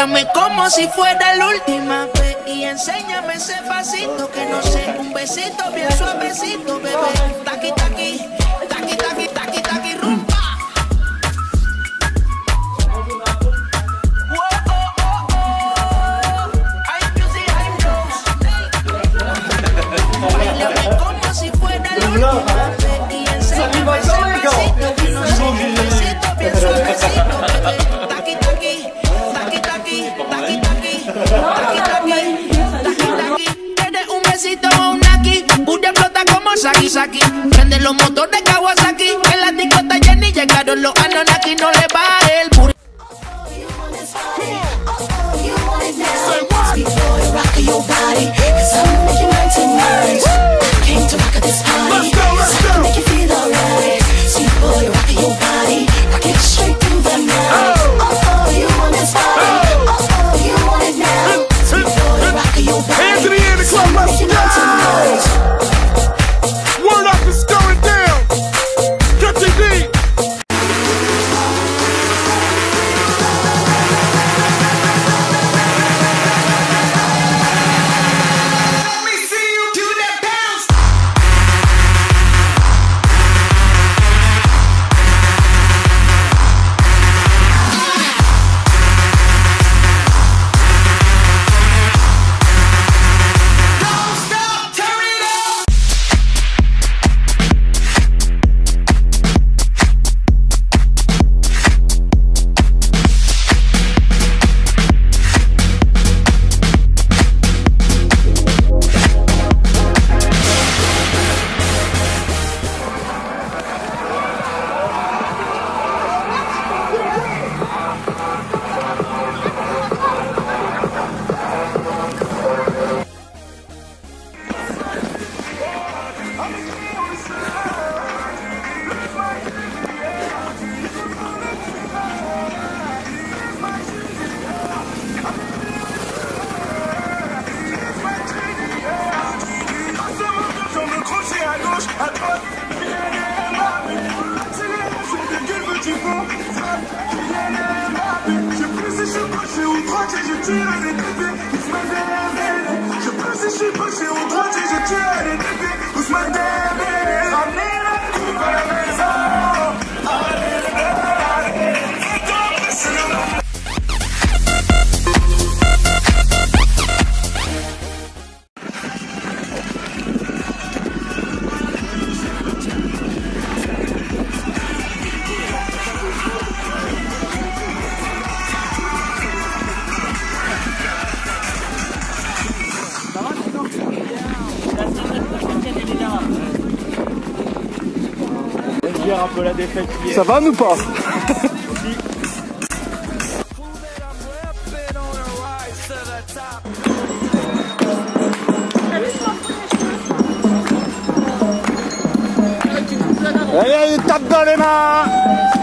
Bailame como si fuera la última vez y enséñame ese pasito que no sé, un besito bien suavecito, bebé. Taqui, taqui, taqui, taqui, taqui, taqui, rumba. Bailame como si fuera la última vez y enséñame ese pasito que no sé, un besito bien suavecito, bebé. Taqui, taqui, taqui, taqui, taqui, taqui, taqui, taqui, taqui, taqui. Tienes un besito o un aquí, pura explota como Saki Saki. Prende los motores Kawasaki, en la discota Jenny llegaron los Anunnaki, no le va el puri. Un peu la défaite hier. Ça va ou pas? Allez, tape dans les mains.